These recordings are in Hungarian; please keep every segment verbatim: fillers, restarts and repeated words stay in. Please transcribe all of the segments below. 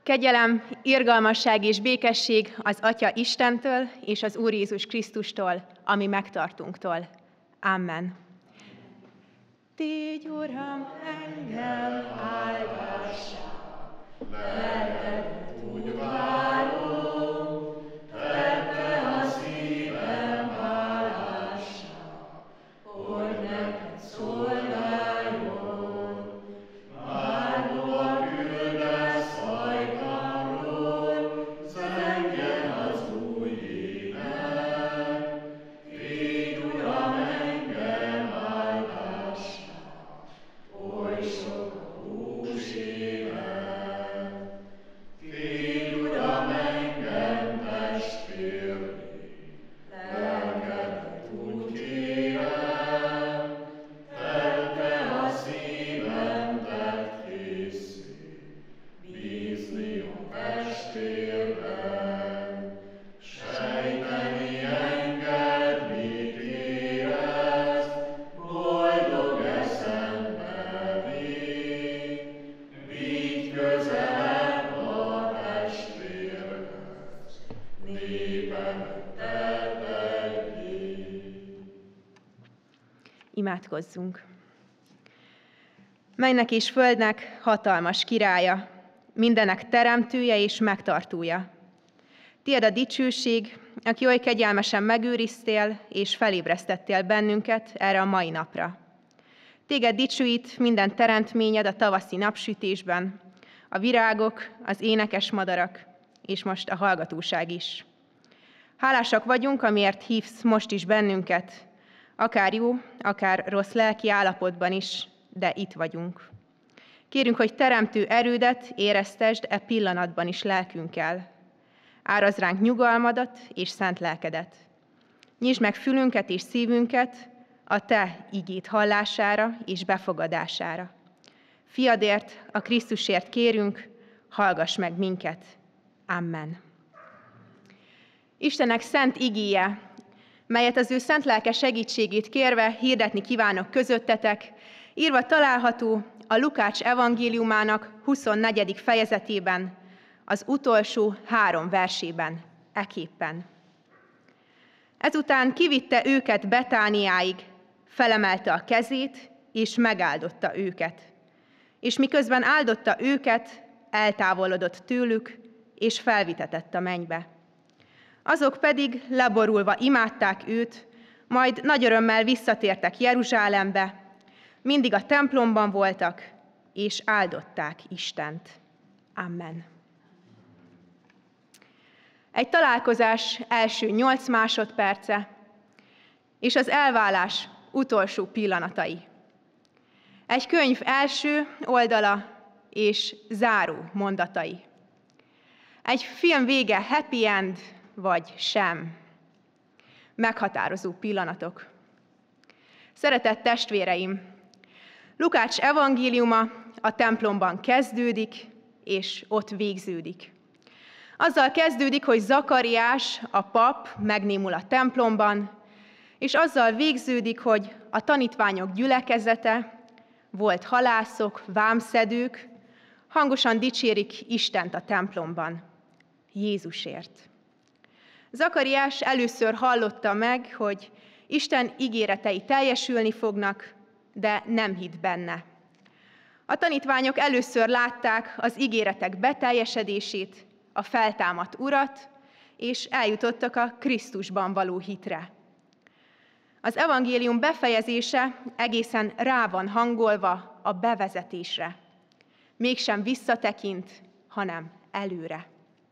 Kegyelem, irgalmasság és békesség az Atya Istentől és az Úr Jézus Krisztustól, ami megtartunktól. Amen. Tégy, Uram, engem áldássá, lelkedet úgy várom, tette a szívem hálássá, hogy neked szolgáljon. Már hova küldesz ajkamról, zengjen az új ének. Tégy, Uram, engem áldássá, oly sok a hús élet. Tégy, Uram, engem testvérné, lelkedet úgy kérem, tette a szívemben készé, bízni a testvérben. Sejteni engedd, mit érez, boldog eszembe vég. Vigy közelebb a testvérhez, népemet terveljék. Imádkozzunk! Mennek és földnek hatalmas királya, mindenek teremtője és megtartója. Tied a dicsőség, aki oly kegyelmesen megőriztél és felébresztettél bennünket erre a mai napra. Téged dicsőít minden teremtményed a tavaszi napsütésben, a virágok, az énekes madarak, és most a hallgatóság is. Hálásak vagyunk, amiért hívsz most is bennünket, akár jó, akár rossz lelki állapotban is, de itt vagyunk. Kérünk, hogy teremtő erődet éreztesd e pillanatban is lelkünkkel. Árazd ránk nyugalmadat és szent lelkedet. Nyisd meg fülünket és szívünket a te igét hallására és befogadására. Fiadért, a Krisztusért kérünk, hallgass meg minket. Amen. Istennek szent igéje, melyet az ő szent lelke segítségét kérve hirdetni kívánok közöttetek, írva található a Lukács evangéliumának huszonnegyedik fejezetében, az utolsó három versében, eképpen. Ezután kivitte őket Betániáig, felemelte a kezét, és megáldotta őket. És miközben áldotta őket, eltávolodott tőlük, és felvitetett a mennybe. Azok pedig leborulva imádták őt, majd nagy örömmel visszatértek Jeruzsálembe, mindig a templomban voltak, és áldották Istent. Amen. Egy találkozás első nyolc másodperce, és az elválás utolsó pillanatai. Egy könyv első oldala és záró mondatai. Egy film vége happy end, vagy sem. Meghatározó pillanatok. Szeretett testvéreim, Lukács evangéliuma a templomban kezdődik, és ott végződik. Azzal kezdődik, hogy Zakariás, a pap megnémul a templomban, és azzal végződik, hogy a tanítványok gyülekezete, volt halászok, vámszedők, hangosan dicsérik Istent a templomban, Jézusért. Zakariás először hallotta meg, hogy Isten ígéretei teljesülni fognak, de nem hitt benne. A tanítványok először látták az ígéretek beteljesedését, a feltámadt Urat, és eljutottak a Krisztusban való hitre. Az evangélium befejezése egészen rá van hangolva a bevezetésre. Mégsem visszatekint, hanem előre.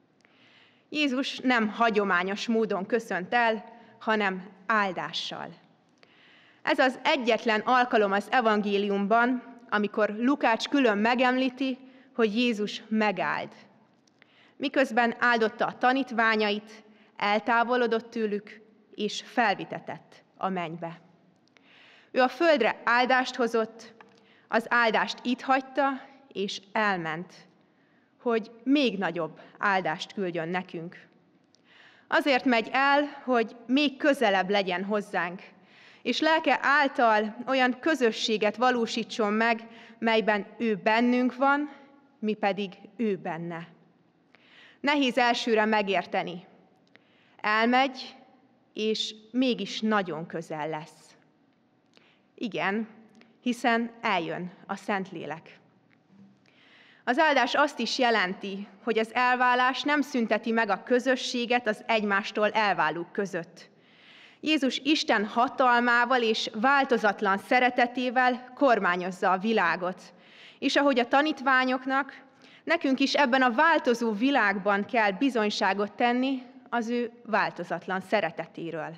Jézus nem hagyományos módon köszönt el, hanem áldással. Ez az egyetlen alkalom az evangéliumban, amikor Lukács külön megemlíti, hogy Jézus megáld. Miközben áldotta a tanítványait, eltávolodott tőlük, és felvitetett a mennybe. Ő a földre áldást hozott, az áldást itt hagyta, és elment, hogy még nagyobb áldást küldjön nekünk. Azért megy el, hogy még közelebb legyen hozzánk, és lelke által olyan közösséget valósítson meg, melyben ő bennünk van, mi pedig ő benne. Nehéz elsőre megérteni. Elmegy, és mégis nagyon közel lesz. Igen, hiszen eljön a Szentlélek. Az áldás azt is jelenti, hogy az elválás nem szünteti meg a közösséget az egymástól elválók között. Jézus Isten hatalmával és változatlan szeretetével kormányozza a világot. És ahogy a tanítványoknak, nekünk is ebben a változó világban kell bizonyságot tenni az ő változatlan szeretetéről.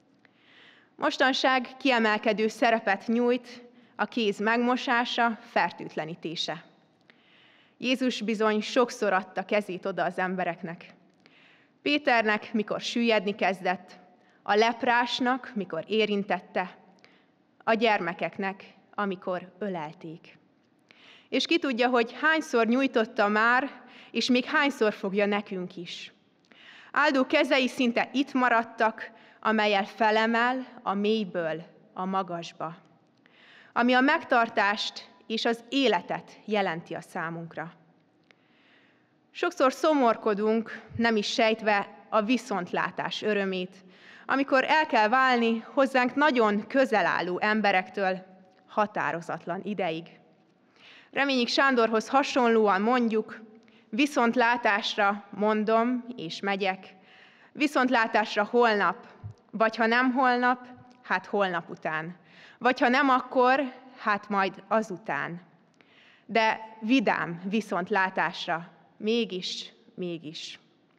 Mostanság kiemelkedő szerepet nyújt a kéz megmosása, fertőtlenítése. Jézus bizony sokszor adta kezét oda az embereknek. Péternek, mikor süllyedni kezdett, a leprásnak, mikor érintette, a gyermekeknek, amikor ölelték. És ki tudja, hogy hányszor nyújtotta már, és még hányszor fogja nekünk is. Áldó kezei szinte itt maradtak, amellyel felemel a mélyből a magasba, ami a megtartást és az életet jelenti a számunkra. Sokszor szomorkodunk, nem is sejtve a viszontlátás örömét, amikor el kell válni hozzánk nagyon közel álló emberektől határozatlan ideig. Reményik Sándorhoz hasonlóan mondjuk, viszontlátásra mondom és megyek, viszontlátásra holnap, vagy ha nem holnap, hát holnap után, vagy ha nem akkor, hát majd azután. De vidám viszontlátásra, mégis, mégis.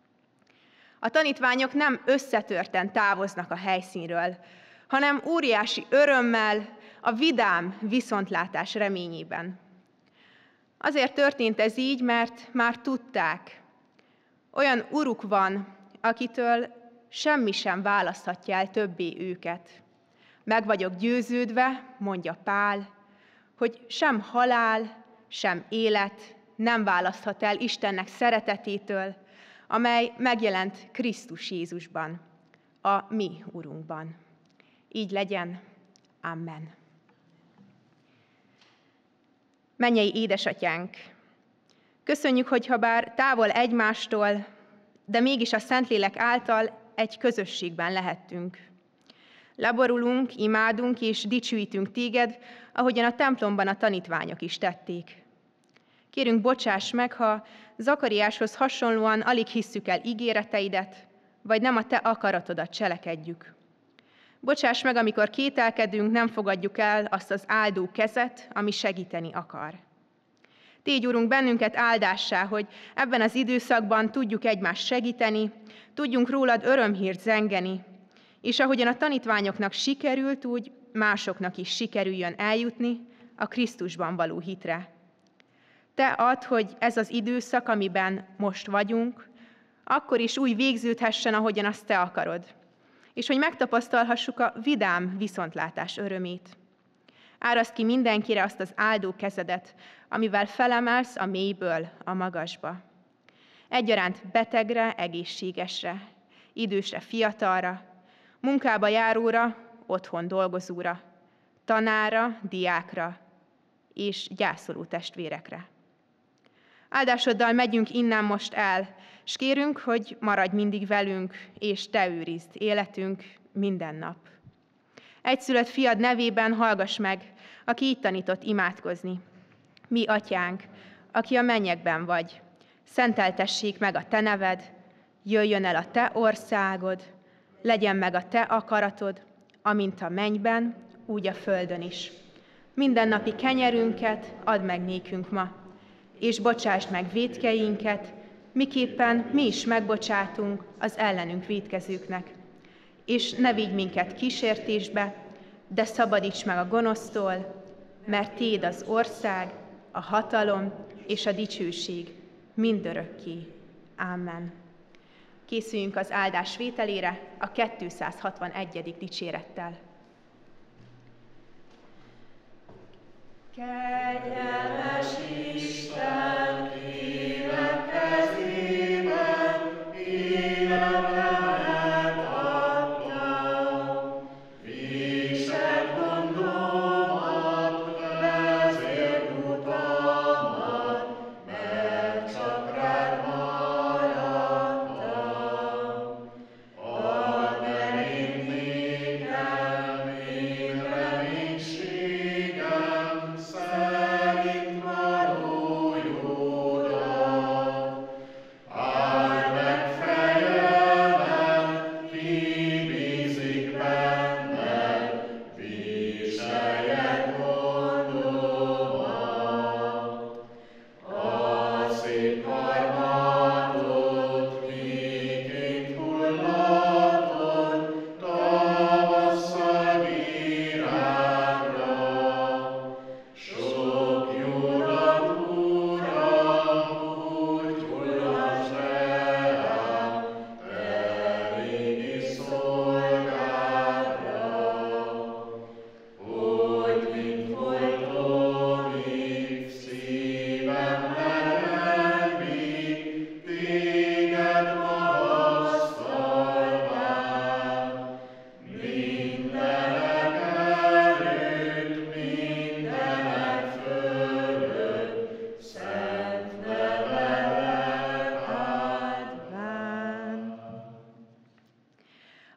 A tanítványok nem összetörten távoznak a helyszínről, hanem óriási örömmel, a vidám viszontlátás reményében. Azért történt ez így, mert már tudták, olyan uruk van, akitől semmi sem választhatja el többé őket. Meg vagyok győződve, mondja Pál, hogy sem halál, sem élet nem választhat el Istennek szeretetétől, amely megjelent Krisztus Jézusban, a mi Urunkban. Így legyen. Amen. Mennyei édesatyánk, köszönjük, hogy ha bár távol egymástól, de mégis a Szentlélek által egy közösségben lehettünk. Leborulunk, imádunk és dicsőítünk téged, ahogyan a templomban a tanítványok is tették. Kérünk, bocsáss meg, ha Zakariáshoz hasonlóan alig hisszük el ígéreteidet, vagy nem a te akaratodat cselekedjük. Bocsáss meg, amikor kételkedünk, nem fogadjuk el azt az áldó kezet, ami segíteni akar. Tégy, Urunk, bennünket áldássá, hogy ebben az időszakban tudjuk egymást segíteni, tudjunk rólad örömhírt zengeni, és ahogyan a tanítványoknak sikerült, úgy másoknak is sikerüljön eljutni a Krisztusban való hitre. Te add, hogy ez az időszak, amiben most vagyunk, akkor is úgy végződhessen, ahogyan azt te akarod, és hogy megtapasztalhassuk a vidám viszontlátás örömét. Áraszd ki mindenkire azt az áldó kezedet, amivel felemelsz a mélyből a magasba. Egyaránt betegre, egészségesre, idősre, fiatalra, munkába járóra, otthon dolgozóra, tanára, diákra és gyászoló testvérekre. Áldásoddal megyünk innen most el, s kérünk, hogy maradj mindig velünk, és te őrizd életünk minden nap. Egyszülött fiad nevében hallgass meg, aki így tanított imádkozni. Mi, atyánk, aki a mennyekben vagy, szenteltessék meg a te neved, jöjjön el a te országod, legyen meg a te akaratod, amint a mennyben, úgy a földön is. Mindennapi kenyerünket add meg nékünk ma, és bocsásd meg vétkeinket, miképpen mi is megbocsátunk az ellenünk vétkezőknek. És ne vigy minket kísértésbe, de szabadíts meg a gonosztól, mert tiéd az ország, a hatalom és a dicsőség mindörökké. Amen. Készüljünk az áldás vételére a kétszázhatvanegyedik dicsérettel. Kegyelmes Isten, élek kezében, életemet adtam. Vígsed gondomat, vezérd utamat, mert csak rád marad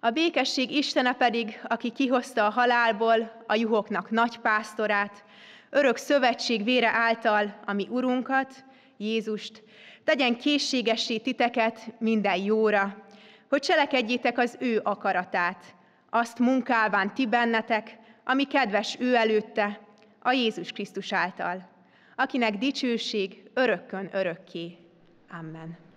A békesség Istene pedig, aki kihozta a halálból a juhoknak nagy pásztorát, örök szövetség vére által, a mi Urunkat, Jézust, tegyen készségessé titeket minden jóra, hogy cselekedjétek az ő akaratát, azt munkálván ti bennetek, ami kedves ő előtte, a Jézus Krisztus által, akinek dicsőség örökkön örökké. Amen.